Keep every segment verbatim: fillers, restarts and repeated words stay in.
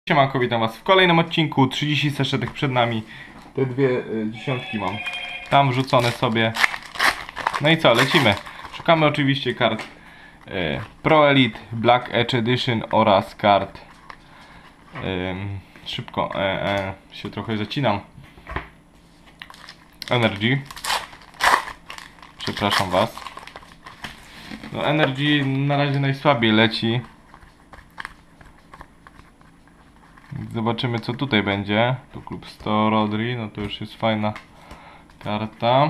Siemanko, witam was w kolejnym odcinku. trzydzieści saszetek przed nami. Te dwie y, dziesiątki mam tam wrzucone sobie. No i co, lecimy. Szukamy oczywiście kart y, Pro Elite, Black Edge Edition oraz kart y, szybko e, e, się trochę zacinam Energy. Przepraszam was. No Energy na razie najsłabiej leci. Zobaczymy co tutaj będzie. Tu klub sto Rodri, no to już jest fajna karta.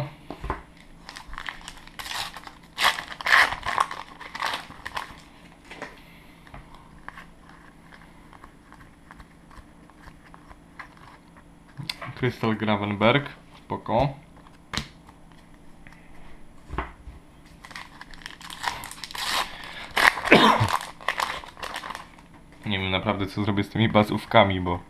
Crystal Gravenberg, spoko. Nie wiem naprawdę co zrobię z tymi bazówkami, bo...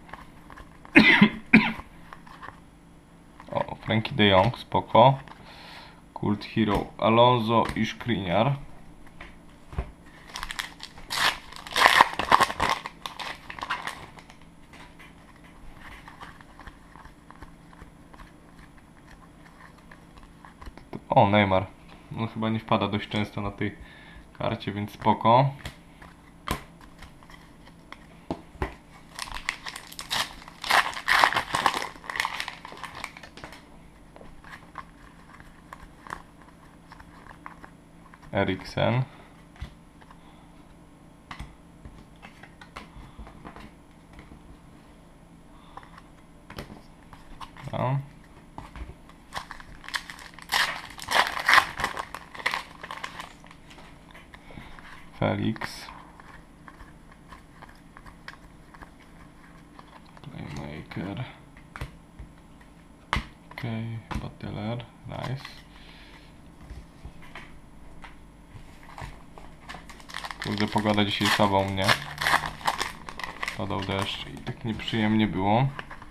O, Frankie de Jong, spoko. Cult Hero Alonso i Skriniar. O, Neymar. On chyba nie wpada dość często na tej karcie, więc spoko. Eriksen. No. Felix. Playmaker. Okej, okay. Butler. Nice. Kurde, pogoda dzisiaj słaba u mnie. Padał deszcz i tak nieprzyjemnie było.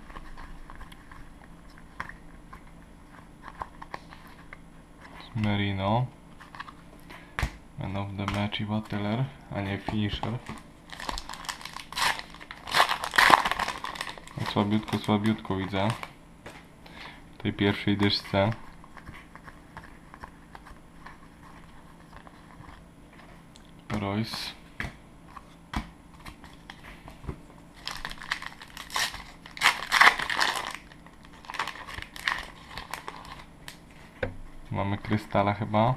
Merino. Man of the match i Butler, a nie finisher. No, słabiutko, słabiutko widzę. W tej pierwszej dyszce. Royce. Mamy Krystala chyba.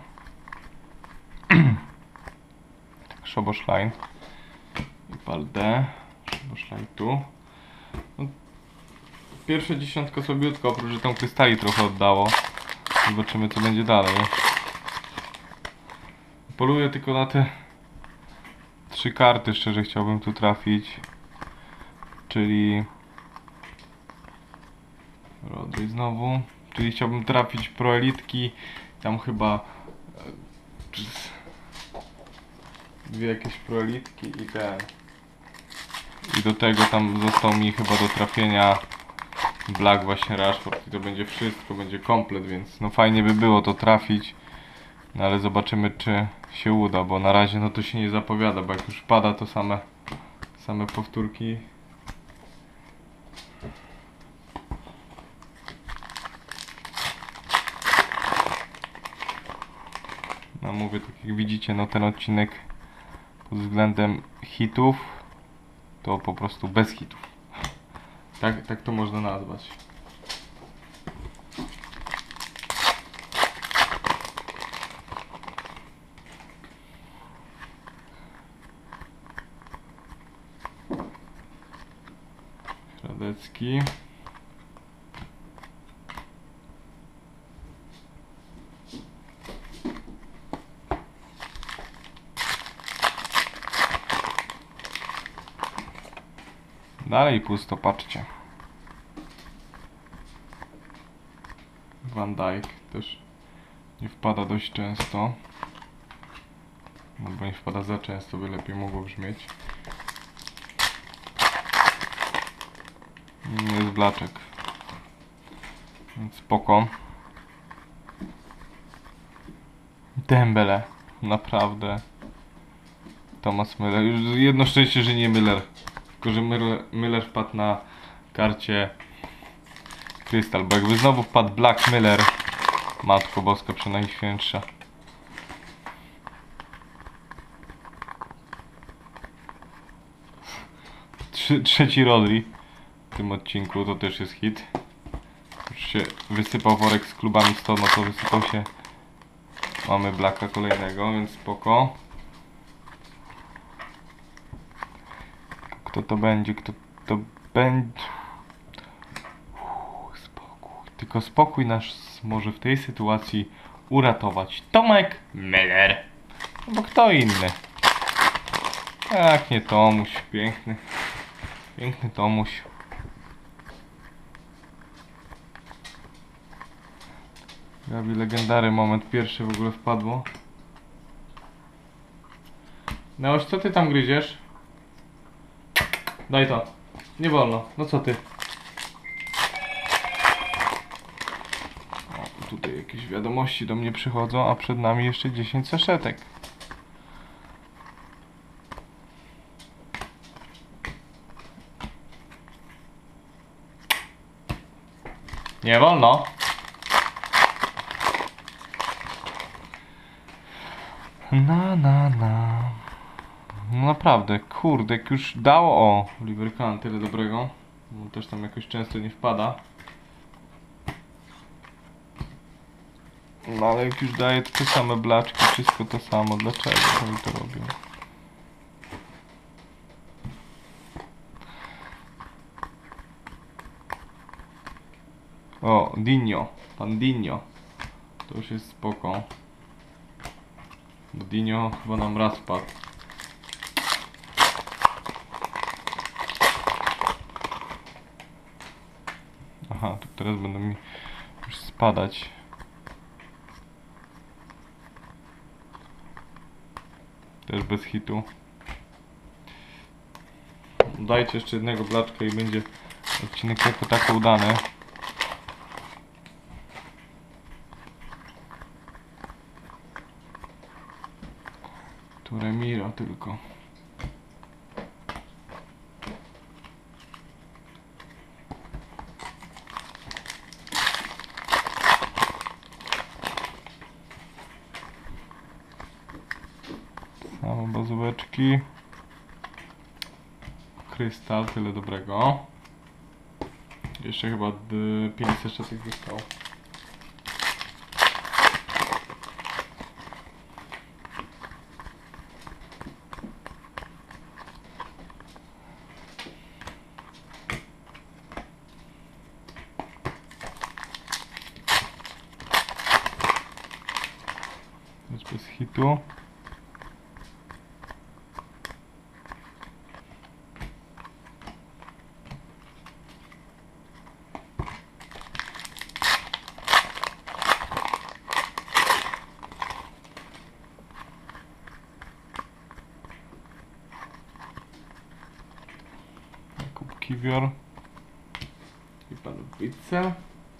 Szoboszlajn. I Palde. Szoboszlajn tu. No, pierwsze dziesiątko słabiutko, oprócz że tam krystali trochę oddało. Zobaczymy co będzie dalej. Poluję tylko na te trzy karty, szczerze chciałbym tu trafić. Czyli Rodri znowu. Czyli chciałbym trafić pro elitki. Tam chyba dwie jakieś pro elitki i ten. I do tego tam został mi chyba do trafienia Black właśnie Rashford. I to będzie wszystko, będzie komplet, więc no fajnie by było to trafić. No ale zobaczymy czy się uda, bo na razie no to się nie zapowiada, bo jak już pada to same same powtórki. No mówię, tak jak widzicie, no ten odcinek pod względem hitów to po prostu bez hitów. Tak, tak to można nazwać. Radecki. Dalej pusto, patrzcie. Van Dijk też nie wpada dość często. No bo nie wpada za często, by lepiej mogło brzmieć. Jest Blaczek. Więc spoko. Dembele. Naprawdę. Thomas Müller. Już jedno szczęście, że nie Müller. Tylko że Miller, Miller wpadł na karcie Krystal, bo jakby znowu wpadł Black Miller, Matko Boska Przenajświętsza. Trzy, trzeci Rodri w tym odcinku, to też jest hit. Już się wysypał worek z klubami sto, no to wysypał się. Mamy Blacka kolejnego, więc spoko. Kto to będzie? Kto to będzie? Uuu, spokój. Tylko spokój nas może w tej sytuacji uratować Tomek Miller. No bo kto inny? Jak nie Tomuś, piękny. Piękny Tomuś. Gabi, legendary moment, pierwszy w ogóle wpadło. Neoś, co ty tam gryziesz? Daj to. Nie wolno. No co ty? O, tutaj jakieś wiadomości do mnie przychodzą, a przed nami jeszcze dziesięć saszetek. Nie wolno. Na na na. No naprawdę, kurde, jak już dało. O, Oliver Kahn, tyle dobrego. No, też tam jakoś często nie wpada. No ale jak już daje te same blaczki, wszystko to samo, dlaczego oni to robią? O, Dinho, pan Dinho. To już jest spoko. Bo Dinho chyba nam raz wpadł. Aha, to teraz będą mi już spadać. Też bez hitu. Dajcie jeszcze jednego blaczka i będzie odcinek jako tako udany. Tu Remiro tylko. Same bazóweczki. Krystal, tyle dobrego. Jeszcze chyba pięć saszetek zostało. Też bez hitu. Kiwior i Panowice.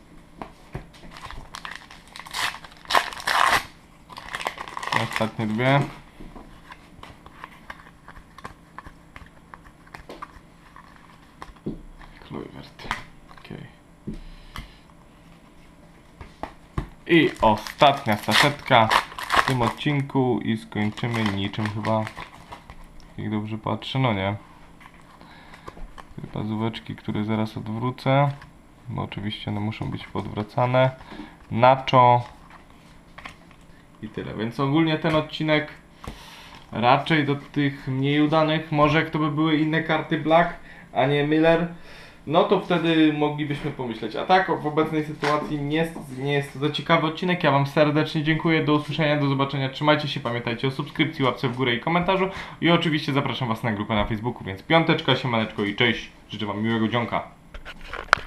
Ostatnie dwie. Kluivert. Okay. I ostatnia saszetka w tym odcinku i skończymy niczym chyba. Jak dobrze patrzę, no nie. Bazóweczki, które zaraz odwrócę, bo oczywiście one muszą być podwracane. Nacho i tyle. Więc ogólnie ten odcinek raczej do tych mniej udanych. Może jak to by były inne karty Black, a nie Miller, no to wtedy moglibyśmy pomyśleć. A tak w obecnej sytuacji nie jest, nie jest to za ciekawy odcinek. Ja wam serdecznie dziękuję. Do usłyszenia, do zobaczenia. Trzymajcie się, pamiętajcie o subskrypcji, łapce w górę i komentarzu. I oczywiście zapraszam was na grupę na Facebooku. Więc piąteczka, siemaneczko i cześć. Życzę wam miłego dzionka.